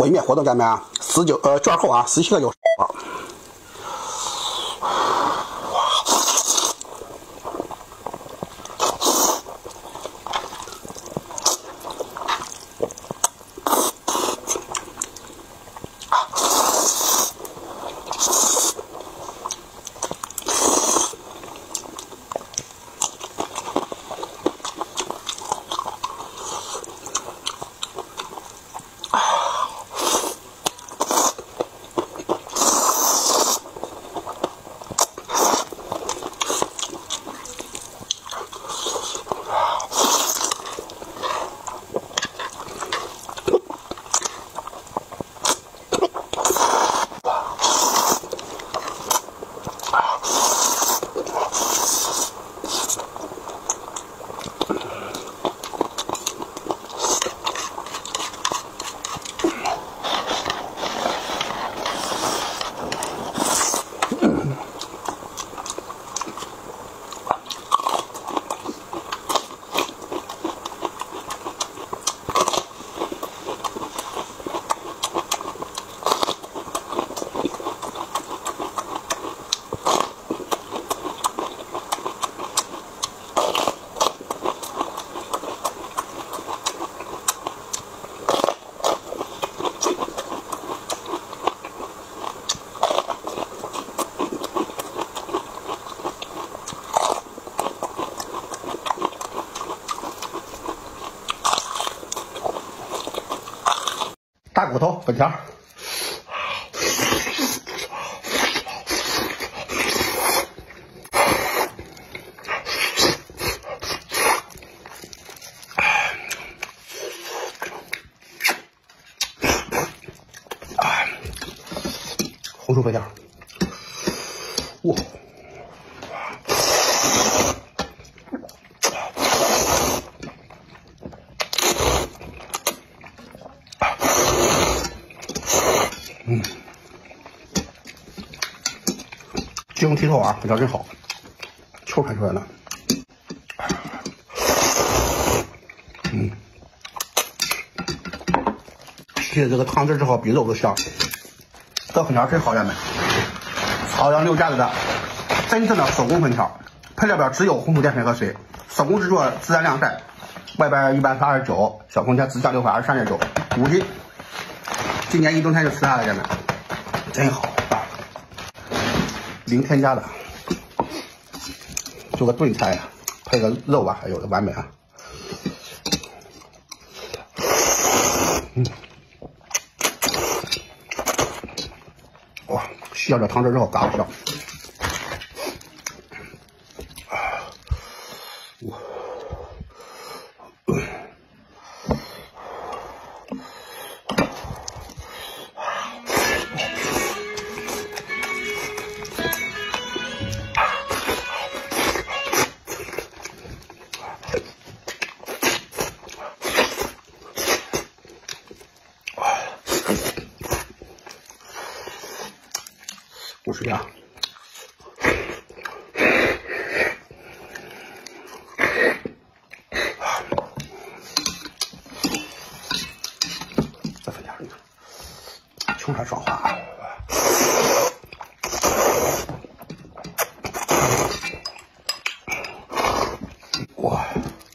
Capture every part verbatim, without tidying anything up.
毁灭活动家们啊，十九呃券后啊，十七个九十包。大骨头粉条，红薯粉条，哇！嗯，鸡胸剔透啊，味道真好，球看出来了。嗯，吸了这个汤汁之后，比肉都香。这粉条真好，家们，朝阳六架子的真正的手工粉条，配料表只有红薯淀粉和水，手工制作，自然晾晒。外边一般是二十九，小空间自价六百二十三点九，五斤。今年一冬天就吃它了，家们，真好，零添加的，做个炖菜啊，配个肉吧，还有的完美啊。嗯，哇，吸了这汤汁之后，嘎巴香。哇，嗯。五十呀，这粉条你看，穷开爽滑，哇！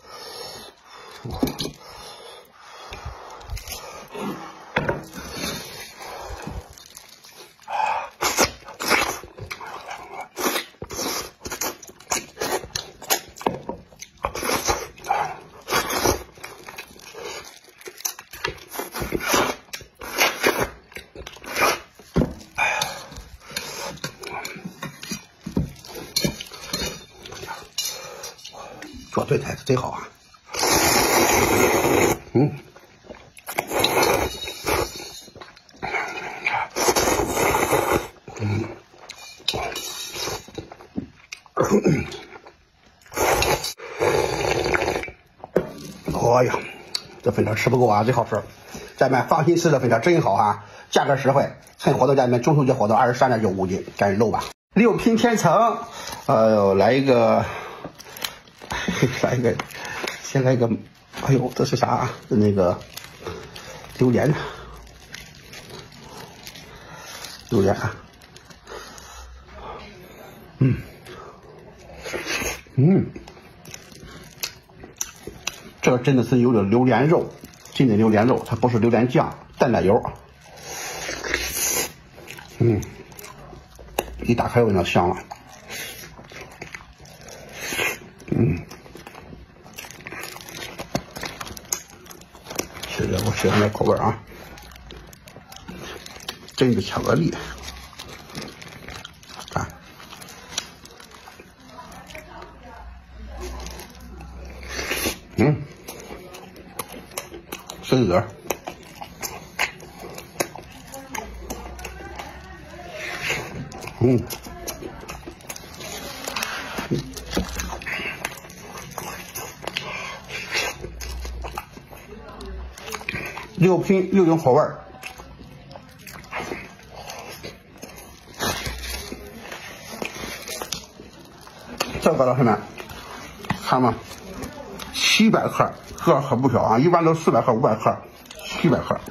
做炖菜是真好啊！嗯，嗯，哎呀，这粉条吃不够啊，真好吃！家人们放心吃的粉条真好啊，价格实惠，趁活动家人们中秋节活动二十三点九五斤，赶紧搂吧！六品千层，哎呦，来一个。来一个，先来一个，哎呦，这是啥？那个榴莲， 榴莲，嗯嗯，这个真的是有点榴莲肉，真的榴莲肉，它不是榴莲酱，淡奶油。嗯，一打开我就香了。嗯，试着我喜欢的口味啊，真的巧克力，看，嗯，柿子。嗯，六品六种口味儿，这个老师们看吗？七百克，个可不小啊！一般都四百克、五百克，七百克，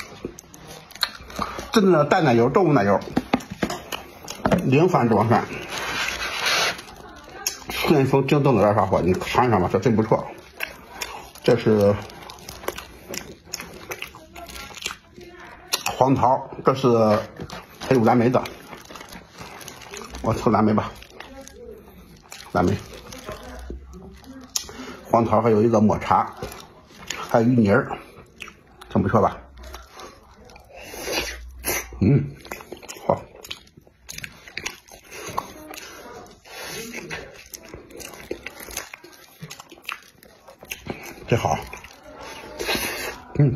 真正的淡奶油、动物奶油。零反装蒜，顺丰京东的这啥货，你尝一尝吧，这真不错。这是黄桃，这是还有蓝莓的，我抽蓝莓吧，蓝莓，黄桃还有一个抹茶，还有芋泥儿，真不错吧？嗯。这好，嗯，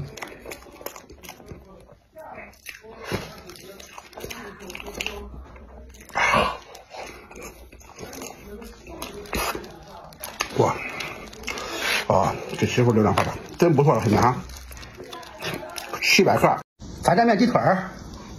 哇，啊，这媳妇流量好的，真不错了，兄弟啊，七百克炸酱面鸡腿儿。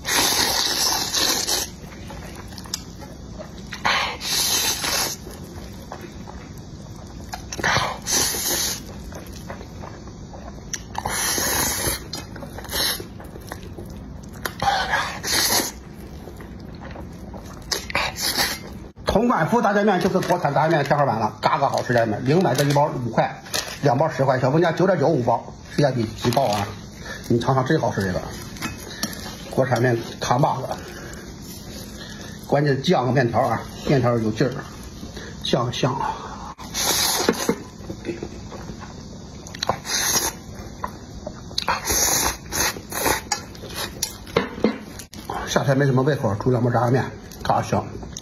潼关府炸酱面就是国产炸酱面天花板了，嘎嘎好吃，家人们。零买这一包五块，两包十块，小分家九点九五包，性价比极高啊！你尝尝，真好吃这个国产面扛把子。关键酱和面条啊，面条有劲儿，酱香啊。夏天没什么胃口，煮两包炸酱面，嘎香。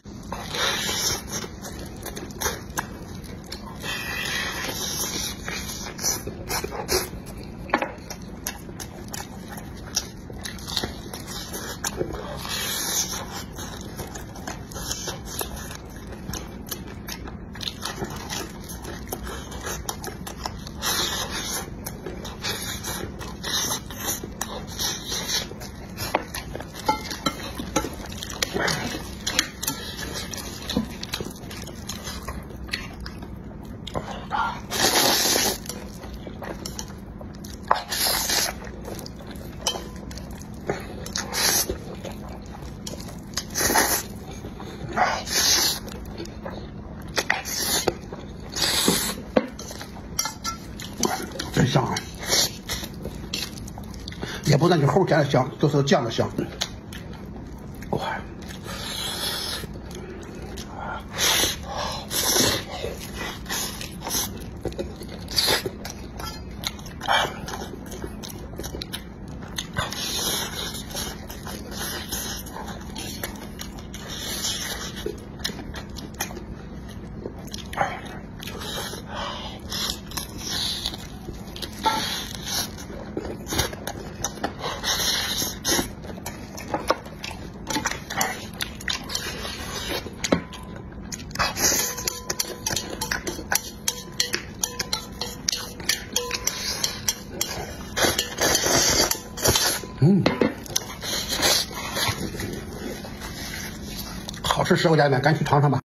真香啊！也不算是齁甜的香，就是酱的香。哇！嗯，好吃，十块钱买，赶紧尝尝吧。